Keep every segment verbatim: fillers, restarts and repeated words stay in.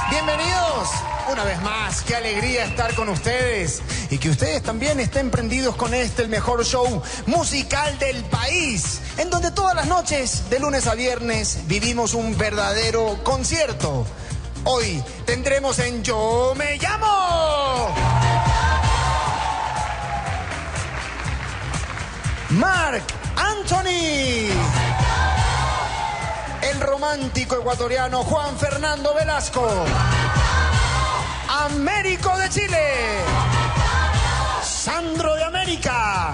Bienvenidos una vez más, qué alegría estar con ustedes y que ustedes también estén prendidos con este, el mejor show musical del país, en donde todas las noches, de lunes a viernes, vivimos un verdadero concierto. Hoy tendremos en Yo Me Llamo Marc Anthony, el romántico ecuatoriano Juan Fernando Velasco, Américo de Chile, Sandro de América,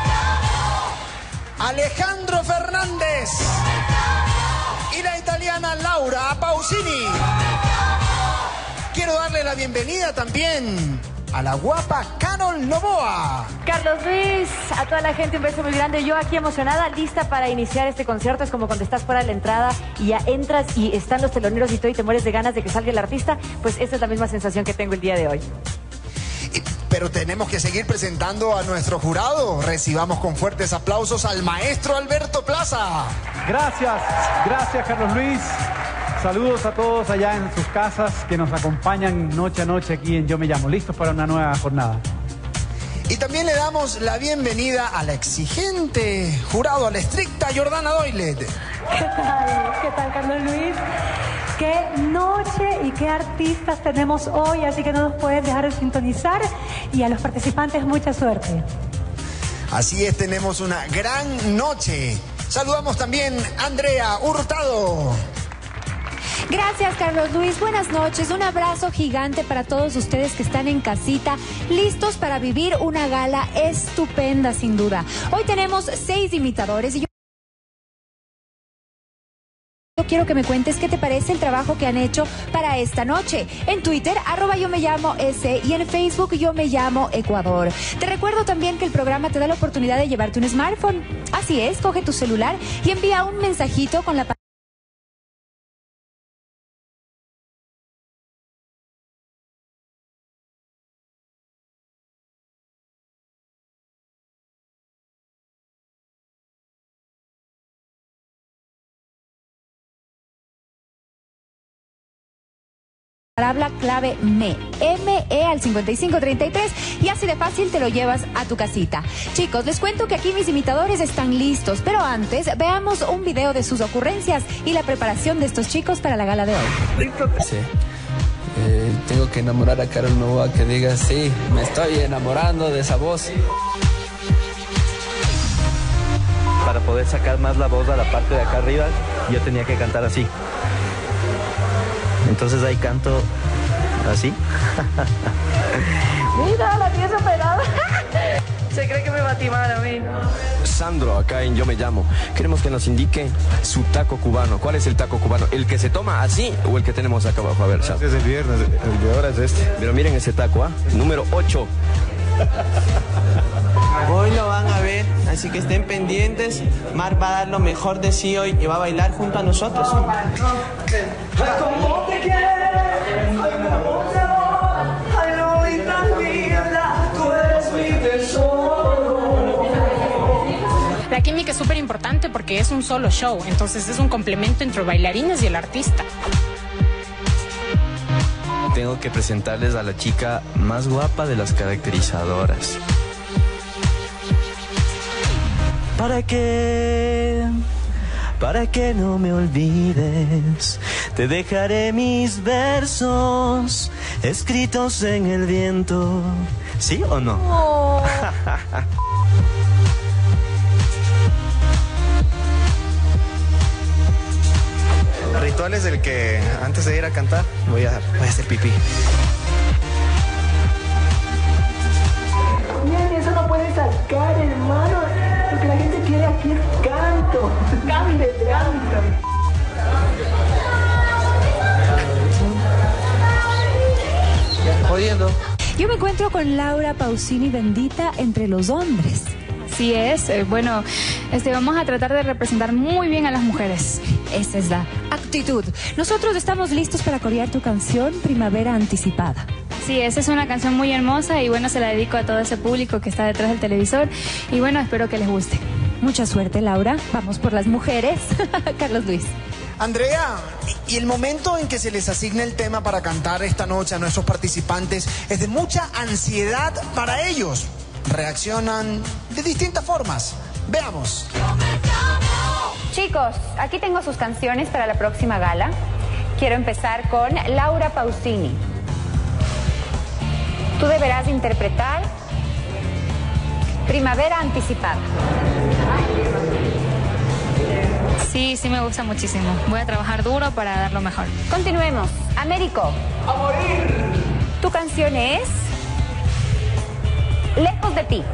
Alejandro Fernández y la italiana Laura Pausini. Quiero darle la bienvenida también a la guapa Karol Noboa. Carlos Luis, a toda la gente un beso muy grande. Yo aquí emocionada, lista para iniciar este concierto. Es como cuando estás fuera de la entrada y ya entras y están los teloneros y todo y te mueres de ganas de que salga el artista. Pues esa es la misma sensación que tengo el día de hoy. Y, pero tenemos que seguir presentando a nuestro jurado. Recibamos con fuertes aplausos al maestro Alberto Plaza. Gracias, gracias Carlos Luis. Saludos a todos allá en sus casas que nos acompañan noche a noche aquí en Yo Me Llamo. Listos para una nueva jornada. Y también le damos la bienvenida a la exigente jurado, a la estricta Jordana Doilet. ¿Qué tal? ¿Qué tal, Carlos Luis? Qué noche y qué artistas tenemos hoy, así que no nos pueden dejar de sintonizar. Y a los participantes, mucha suerte. Así es, tenemos una gran noche. Saludamos también a Andrea Hurtado. Gracias, Carlos Luis. Buenas noches. Un abrazo gigante para todos ustedes que están en casita, listos para vivir una gala estupenda, sin duda. Hoy tenemos seis imitadores y yo quiero que me cuentes qué te parece el trabajo que han hecho para esta noche. En Twitter, arroba Yo Me Llamo S, y en Facebook, Yo Me Llamo Ecuador. Te recuerdo también que el programa te da la oportunidad de llevarte un smartphone. Así es, coge tu celular y envía un mensajito con la palabra clave M, M E al cincuenta y cinco treinta y tres y así de fácil te lo llevas a tu casita. Chicos, les cuento que aquí mis imitadores están listos, pero antes veamos un video de sus ocurrencias y la preparación de estos chicos para la gala de hoy. Sí. Eh, tengo que enamorar a Karol Noboa, que diga sí, me estoy enamorando de esa voz. Para poder sacar más la voz a la parte de acá arriba, yo tenía que cantar así. Entonces ahí canto así. Mira, la pieza operada. Se cree que me va a timar a mí. Sandro, acá en Yo Me Llamo. Queremos que nos indique su taco cubano. ¿Cuál es el taco cubano? ¿El que se toma así o el que tenemos acá abajo? A ver, Sandro. Es el viernes, el de ahora es este. Pero miren ese taco, ¿ah? ¿eh? Número ocho. Hoy lo van a ver, así que estén pendientes. Marc va a dar lo mejor de sí hoy y va a bailar junto a nosotros. ¿Cómo te quieres? Ay, cómo te amo. Ay, no, y tan linda. Tú eres mi tesoro. La química es súper importante porque es un solo show, entonces es un complemento entre bailarines y el artista. Tengo que presentarles a la chica más guapa de las caracterizadoras. ¿Para qué? Para que no me olvides, te dejaré mis versos escritos en el viento. ¿Sí o no? Oh. El ritual es el que antes de ir a cantar voy a, voy a hacer pipí. Bien, eso no puede sacar, hermano. Lo que la gente quiere aquí es canto. Cante, canta. Jodiendo. Yo me encuentro con Laura Pausini, bendita entre los hombres. Así es, eh, bueno, este, vamos a tratar de representar muy bien a las mujeres. Esa es la actitud. Nosotros estamos listos para corear tu canción Primavera Anticipada. Sí, esa es una canción muy hermosa y bueno, se la dedico a todo ese público que está detrás del televisor y bueno, espero que les guste. Mucha suerte, Laura. Vamos por las mujeres. Carlos Luis. Andrea, y el momento en que se les asigna el tema para cantar esta noche a nuestros participantes es de mucha ansiedad para ellos. Reaccionan de distintas formas. Veamos. Chicos, aquí tengo sus canciones para la próxima gala. Quiero empezar con Laura Pausini. Tú deberás interpretar Primavera Anticipada. Sí, sí me gusta muchísimo. Voy a trabajar duro para dar lo mejor. Continuemos. Américo. A morir. Tu canción es Lejos de ti.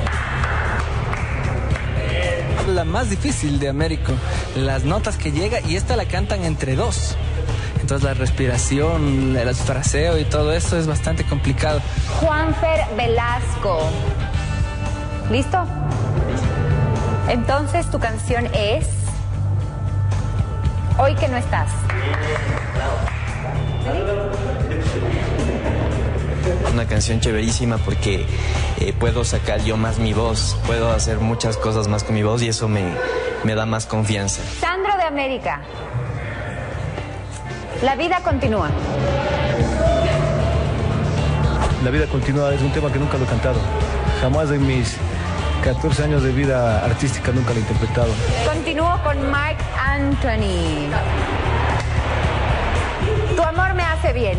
La más difícil de Américo, las notas que llega y esta la cantan entre dos. Entonces la respiración, el fraseo y todo eso es bastante complicado. Juanfer Velasco. ¿Listo? Entonces tu canción es Hoy que no estás. Una canción chéverísima porque eh, puedo sacar yo más mi voz, puedo hacer muchas cosas más con mi voz y eso me, me da más confianza. Sandro de América. La vida continúa. La vida continúa es un tema que nunca lo he cantado. Jamás en mis catorce años de vida artística nunca lo he interpretado. Continúo con Marc Anthony. Tu amor me hace bien.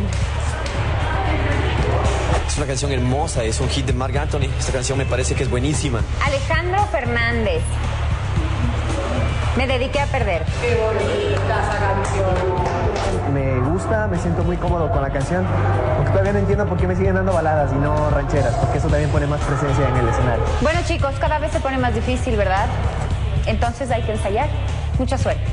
Es una canción hermosa, es un hit de Marc Anthony. Esta canción me parece que es buenísima. Alejandro Fernández. Me dediqué a perder. Qué bonita esa canción. Me gusta, me siento muy cómodo con la canción, aunque todavía no entiendo por qué me siguen dando baladas y no rancheras, porque eso también pone más presencia en el escenario. Bueno, chicos, cada vez se pone más difícil, ¿verdad? Entonces hay que ensayar. Mucha suerte.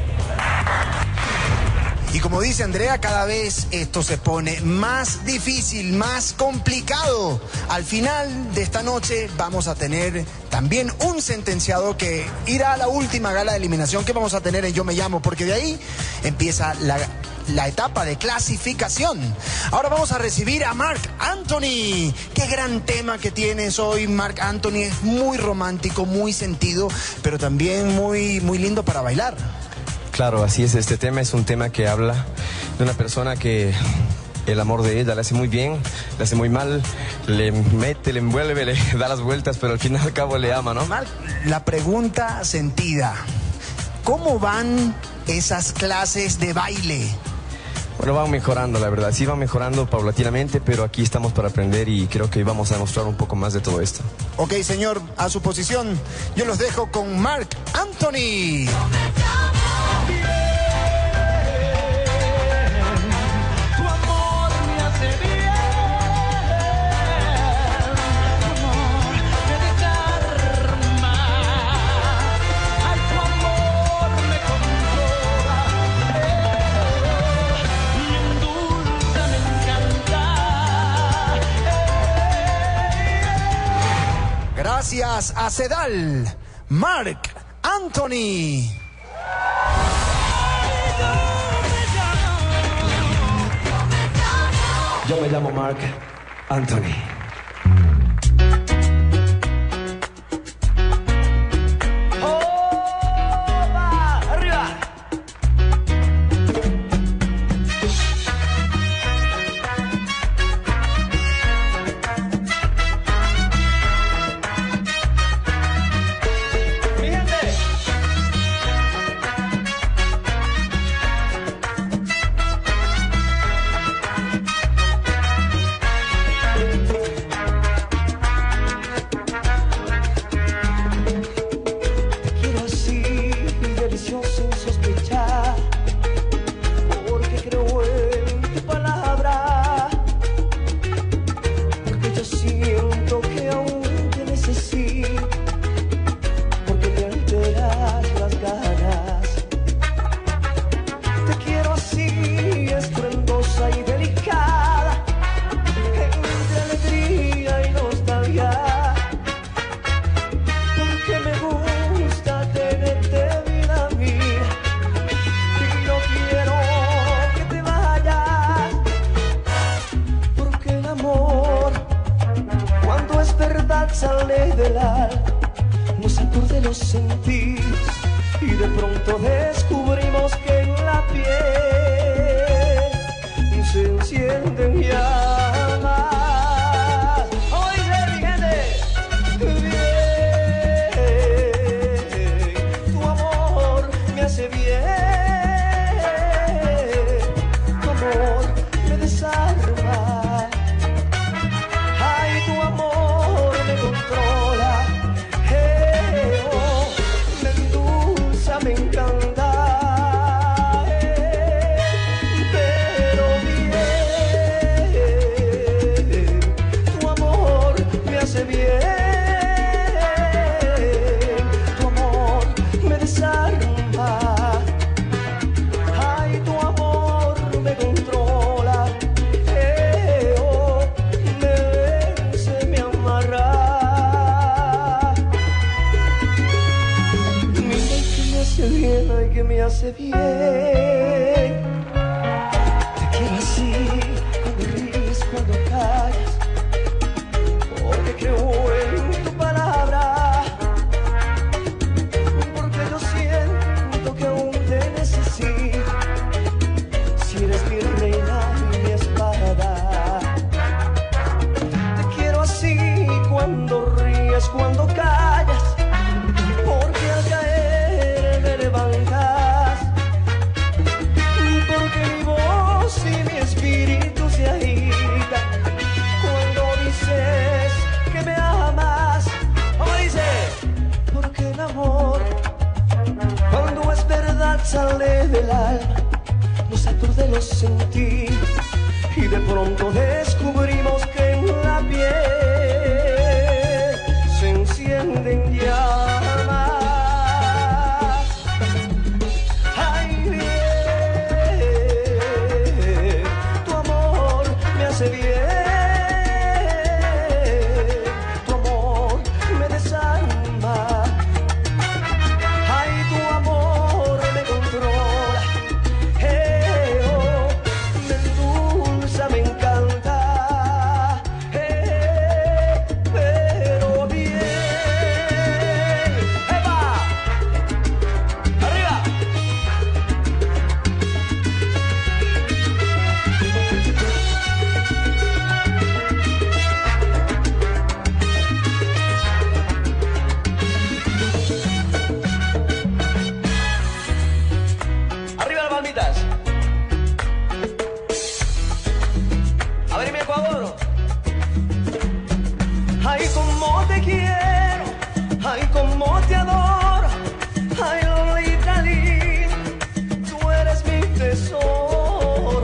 Y como dice Andrea, cada vez esto se pone más difícil, más complicado. Al final de esta noche vamos a tener también un sentenciado que irá a la última gala de eliminación que vamos a tener en Yo Me Llamo, porque de ahí empieza la, la etapa de clasificación. Ahora vamos a recibir a Marc Anthony. Qué gran tema que tienes hoy, Marc Anthony. Es muy romántico, muy sentido, pero también muy, muy lindo para bailar. Claro, así es. Este tema es un tema que habla de una persona que el amor de ella le hace muy bien, le hace muy mal, le mete, le envuelve, le da las vueltas, pero al fin y al cabo le ama, ¿no? La pregunta sentida, ¿cómo van esas clases de baile? Bueno, van mejorando, la verdad. Sí, van mejorando paulatinamente, pero aquí estamos para aprender y creo que hoy vamos a demostrar un poco más de todo esto. Ok, señor, a su posición. Yo los dejo con Marc Anthony. Gracias a Sedal, Marc Anthony. Yo me llamo Marc Anthony. Sale del alma, nos aturde los sentidos y de pronto descubrimos que en la piel se encienden llamas. ¿Cómo dice mi gente? Bien, tu amor me hace bien, tu amor me desarma. Ay, tu amor me controla. Hey, oh, me endulza, me encanta. Pero bien, tu amor me hace bien, tu amor me desarma. Ay, tu amor me controla. Eh, oh, me vence, me amarra. Mira que me hace bien, ay, que me hace bien. Te quiero así, cuando ríes, cuando callas, porque creo en tu palabra, porque yo siento que aún te necesito. Si eres mi reina y mi espada, te quiero así cuando ríes, cuando callas, porque al caer me levantas, porque mi voz y mi espíritu se agita cuando dices que me amas. ¿Cómo dice? Porque el amor, cuando es verdad, sale del alma, nos aturde los sentidos y de pronto descubrimos que en la piel se encienden llamas. Ay, bien, tu amor me hace bien, tu amor me desarma. Ay, tu amor me controla. Eh, oh, me endulza, me encanta. Eh, pero bien. ¡Epa! ¡Arriba! ¡Arriba las palmitas! A ver, mi Ecuador. Ay, cómo te quiero, ay, cómo te adoro, ay, Lolita linda, tú eres mi tesoro.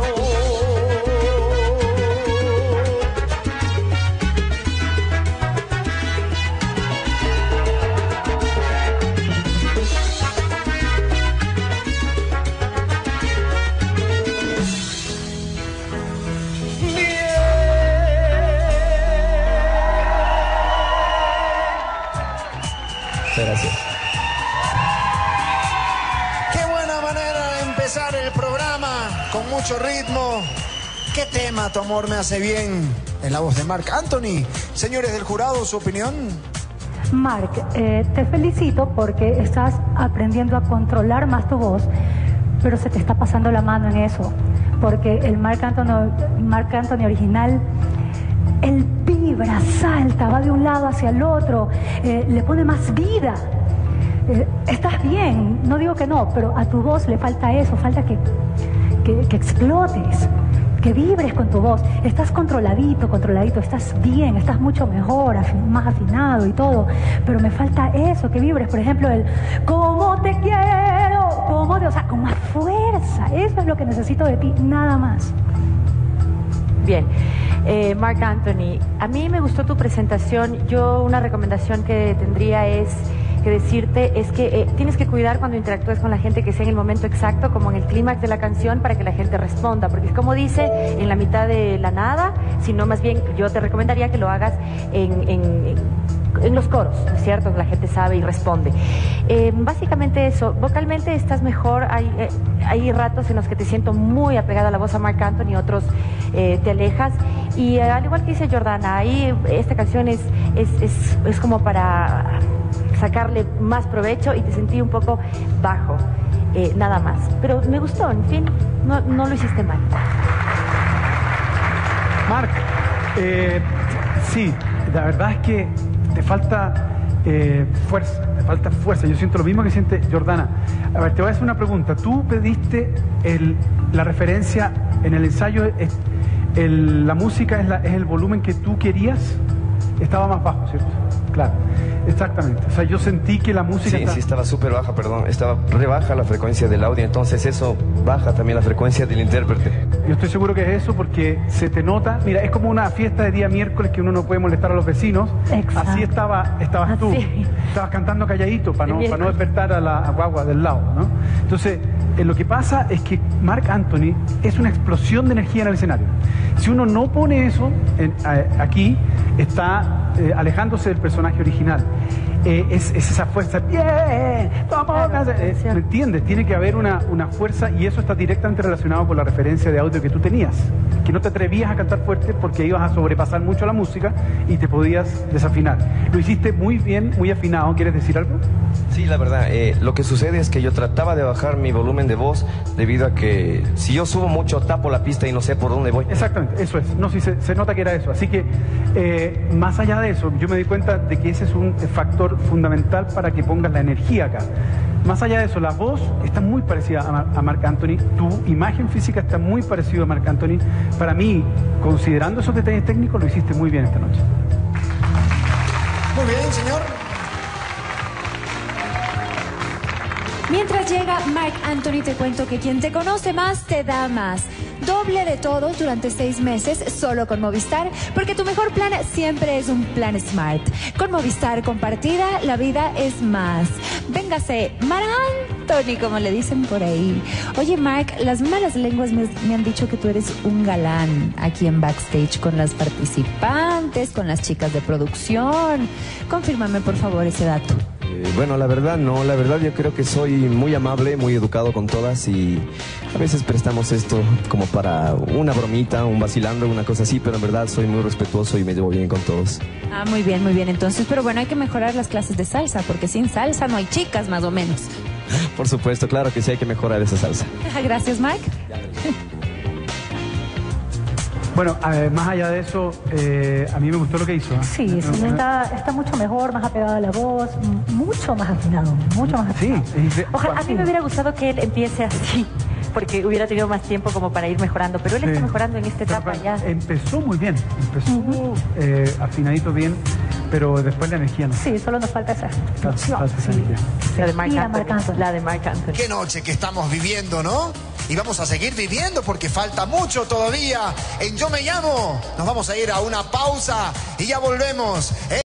Gracias. Qué buena manera de empezar el programa, con mucho ritmo. ¿Qué tema, Tu amor me hace bien? En la voz de Marc Anthony. Señores del jurado, ¿su opinión? Marc, eh, te felicito porque estás aprendiendo a controlar más tu voz, pero se te está pasando la mano en eso, porque el Marc Anthony, Marc Anthony original, él vibra, salta, va de un lado hacia el otro, eh, le pone más vida. Eh, estás bien, no digo que no, pero a tu voz le falta eso, falta que, que, que explotes, que vibres con tu voz. Estás controladito, controladito, estás bien, estás mucho mejor, afin- más afinado y todo, pero me falta eso, que vibres. Por ejemplo, el "cómo te quiero", cómo te, o sea, con más fuerza. Eso es lo que necesito de ti, nada más. Bien, eh, Marc Anthony, a mí me gustó tu presentación. Yo una recomendación que tendría es que decirte es que eh, tienes que cuidar cuando interactúes con la gente, que sea en el momento exacto, como en el clímax de la canción, para que la gente responda, porque es como dice, en la mitad de la nada, sino más bien yo te recomendaría que lo hagas en, en, en, en los coros, ¿no es cierto? La gente sabe y responde. Eh, básicamente eso, vocalmente estás mejor, hay, eh, hay ratos en los que te siento muy apegada a la voz a Marc Anthony, otros eh, te alejas, y eh, al igual que dice Jordana, ahí esta canción es, es, es, es como para sacarle más provecho y te sentí un poco bajo. eh, nada más. Pero me gustó, en fin, no, no lo hiciste mal. Marc, eh, sí, la verdad es que te falta eh, fuerza, te falta fuerza. Yo siento lo mismo que siente Jordana. A ver, te voy a hacer una pregunta. Tú pediste el, la referencia en el ensayo, es, el, la música es, la, es el volumen que tú querías, estaba más bajo, ¿cierto? Claro, exactamente. O sea, yo sentí que la música... Sí, está... sí, estaba súper baja, perdón. Estaba re baja la frecuencia del audio, entonces eso baja también la frecuencia del intérprete. Yo estoy seguro que es eso porque se te nota... Mira, es como una fiesta de día miércoles que uno no puede molestar a los vecinos. Exacto. Así estaba, estabas Así. tú. Estabas cantando calladito para no, para no despertar a la guagua del lado, ¿no? Entonces, eh, lo que pasa es que Marc Anthony es una explosión de energía en el escenario. Si uno no pone eso en, eh, aquí, está eh, alejándose del personaje original. Eh, es, es esa fuerza, bien, vamos, claro, eh, ¿me entiendes? Tiene que haber una, una fuerza y eso está directamente relacionado con la referencia de audio que tú tenías, que no te atrevías a cantar fuerte porque ibas a sobrepasar mucho la música y te podías desafinar. Lo hiciste muy bien, muy afinado. ¿Quieres decir algo? Sí, la verdad, eh, lo que sucede es que yo trataba de bajar mi volumen de voz debido a que si yo subo mucho tapo la pista y no sé por dónde voy. Exactamente, eso es. No, sí, se, se nota que era eso. Así que, eh, más allá de eso, yo me di cuenta de que ese es un factor fundamental para que pongas la energía acá. Más allá de eso, la voz está muy parecida a, a Marc Anthony, tu imagen física está muy parecida a Marc Anthony. Para mí, considerando esos detalles técnicos, lo hiciste muy bien esta noche. Muy bien, señor. Mientras llega Marc Anthony, te cuento que quien te conoce más te da más. Doble de todo durante seis meses solo con Movistar, porque tu mejor plan siempre es un plan Smart. Con Movistar compartida, la vida es más. Véngase, Mar Anthony, como le dicen por ahí. Oye, Marc, las malas lenguas me, me han dicho que tú eres un galán aquí en backstage con las participantes, con las chicas de producción. Confírmame, por favor, ese dato. Eh, bueno, la verdad no, la verdad yo creo que soy muy amable, muy educado con todas y a veces prestamos esto como para una bromita, un vacilando, una cosa así, pero en verdad soy muy respetuoso y me llevo bien con todos. Ah, muy bien, muy bien. Entonces, pero bueno, hay que mejorar las clases de salsa, porque sin salsa no hay chicas, más o menos. Por supuesto, claro que sí hay que mejorar esa salsa. Gracias, Marc. Bueno, eh, más allá de eso, eh, a mí me gustó lo que hizo. ¿eh? Sí, sí, está, está mucho mejor, más apegado a la voz, mucho más afinado, mucho más afinado. Sí. Ojalá, a mí me hubiera gustado que él empiece así, porque hubiera tenido más tiempo como para ir mejorando, pero él sí. está mejorando en esta etapa pero, ya. Empezó muy bien, empezó uh-huh. eh, afinadito bien, pero después la energía no. Sí, solo nos falta esa. Falta, falta esa sí. energía. La de Marc Y la Anthony. Marc Anthony. La de Marc Anthony. Qué noche que estamos viviendo, ¿no? Y vamos a seguir viviendo porque falta mucho todavía. En Yo Me Llamo nos vamos a ir a una pausa y ya volvemos.